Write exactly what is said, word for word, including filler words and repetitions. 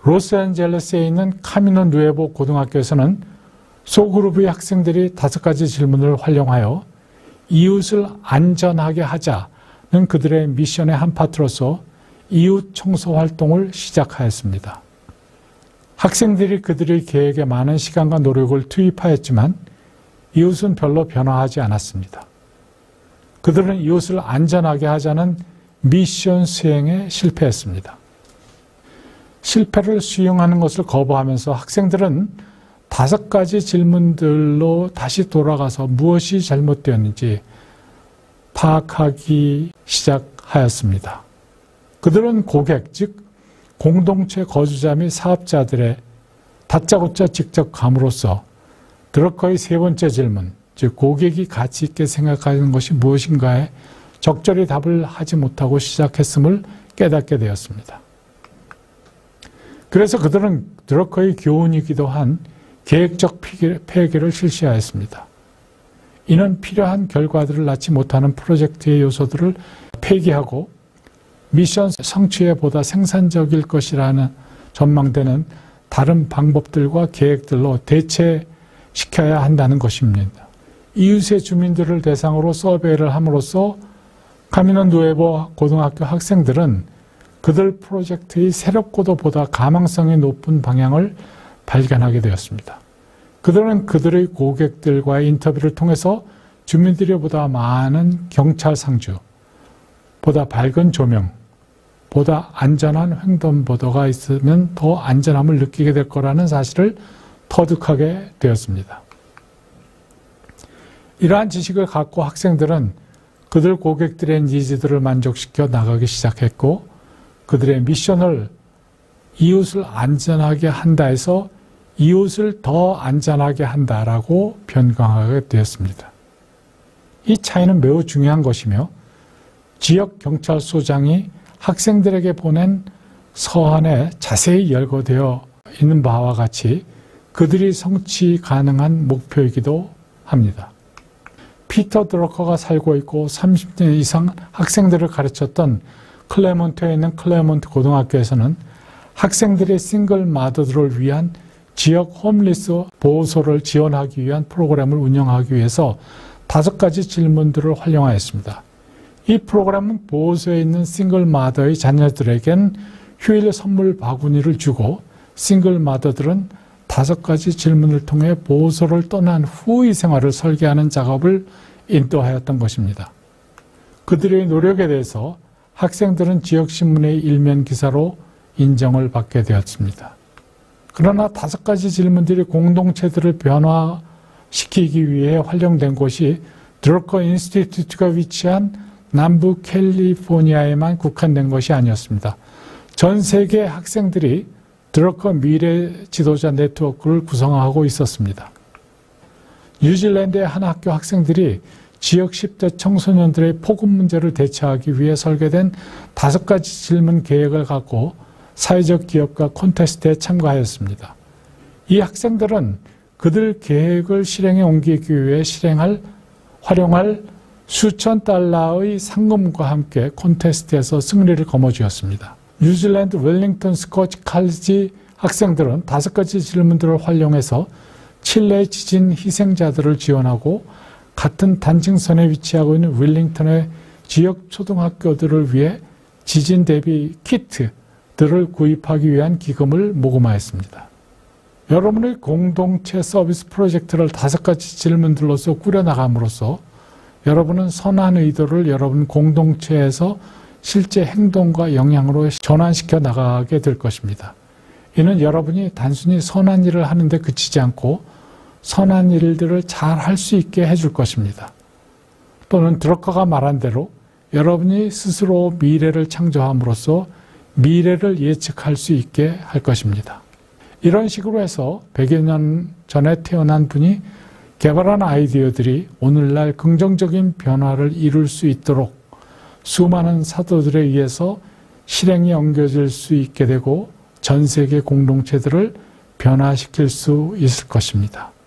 로스앤젤레스에 있는 카미노 누에보 고등학교에서는 소그룹의 학생들이 다섯 가지 질문을 활용하여 이웃을 안전하게 하자는 그들의 미션의 한 파트로서 이웃 청소 활동을 시작하였습니다. 학생들이 그들의 계획에 많은 시간과 노력을 투입하였지만 이웃은 별로 변화하지 않았습니다. 그들은 이웃을 안전하게 하자는 미션 수행에 실패했습니다. 실패를 수용하는 것을 거부하면서 학생들은 다섯 가지 질문들로 다시 돌아가서 무엇이 잘못되었는지 파악하기 시작하였습니다. 그들은 고객, 즉 공동체 거주자 및 사업자들의 다짜고짜 직접 감으로써 드러커의 세 번째 질문, 즉 고객이 가치 있게 생각하는 것이 무엇인가에 적절히 답을 하지 못하고 시작했음을 깨닫게 되었습니다. 그래서 그들은 드러커의 교훈이기도 한 계획적 폐기를 실시하였습니다. 이는 필요한 결과들을 낳지 못하는 프로젝트의 요소들을 폐기하고 미션 성취에 보다 생산적일 것이라는 전망되는 다른 방법들과 계획들로 대체시켜야 한다는 것입니다. 이웃의 주민들을 대상으로 서베이를 함으로써 카미노 누에보 고등학교 학생들은 그들 프로젝트의 새롭고도 보다 가망성이 높은 방향을 발견하게 되었습니다. 그들은 그들의 고객들과의 인터뷰를 통해서 주민들이 보다 많은 경찰 상주, 보다 밝은 조명, 보다 안전한 횡단보도가 있으면 더 안전함을 느끼게 될 거라는 사실을 터득하게 되었습니다. 이러한 지식을 갖고 학생들은 그들 고객들의 니즈들을 만족시켜 나가기 시작했고 그들의 미션을 이웃을 안전하게 한다에서 이웃을 더 안전하게 한다라고 변경하게 되었습니다. 이 차이는 매우 중요한 것이며 지역경찰서장이 학생들에게 보낸 서한에 자세히 열거되어 있는 바와 같이 그들이 성취 가능한 목표이기도 합니다. 피터 드러커가 살고 있고 삼십 년 이상 학생들을 가르쳤던 클레몬트에 있는 클레몬트 고등학교에서는 학생들의 싱글 마더들을 위한 지역 홈리스 보호소를 지원하기 위한 프로그램을 운영하기 위해서 다섯 가지 질문들을 활용하였습니다. 이 프로그램은 보호소에 있는 싱글 마더의 자녀들에겐 휴일 선물 바구니를 주고 싱글 마더들은 다섯 가지 질문을 통해 보호소를 떠난 후의 생활을 설계하는 작업을 인도하였던 것입니다. 그들의 노력에 대해서 학생들은 지역신문의 일면 기사로 인정을 받게 되었습니다. 그러나 다섯 가지 질문들이 공동체들을 변화시키기 위해 활용된 곳이 드러커 인스티튜트가 위치한 남부 캘리포니아에만 국한된 것이 아니었습니다. 전 세계 학생들이 드러커 미래 지도자 네트워크를 구성하고 있었습니다. 뉴질랜드의 한 학교 학생들이 지역 십 대 청소년들의 폭우 문제를 대처하기 위해 설계된 다섯 가지 질문 계획을 갖고 사회적 기업과 콘테스트에 참가하였습니다. 이 학생들은 그들 계획을 실행에 옮기기 위해 실행할, 활용할 수천 달러의 상금과 함께 콘테스트에서 승리를 거머쥐었습니다. 뉴질랜드 웰링턴 스코치 칼리지 학생들은 다섯 가지 질문들을 활용해서 칠레 지진 희생자들을 지원하고 같은 단층선에 위치하고 있는 웰링턴의 지역 초등학교들을 위해 지진 대비 키트들을 구입하기 위한 기금을 모금하였습니다. 여러분의 공동체 서비스 프로젝트를 다섯 가지 질문들로서 꾸려나감으로써 여러분은 선한 의도를 여러분 공동체에서 실제 행동과 영향으로 전환시켜 나가게 될 것입니다. 이는 여러분이 단순히 선한 일을 하는데 그치지 않고 선한 일들을 잘 할 수 있게 해줄 것입니다. 또는 드러커가 말한 대로 여러분이 스스로 미래를 창조함으로써 미래를 예측할 수 있게 할 것입니다. 이런 식으로 해서 백여 년 전에 태어난 분이 개발한 아이디어들이 오늘날 긍정적인 변화를 이룰 수 있도록 수많은 사도들에 의해서 실행에 옮겨질 수 있게 되고 전 세계 공동체들을 변화시킬 수 있을 것입니다.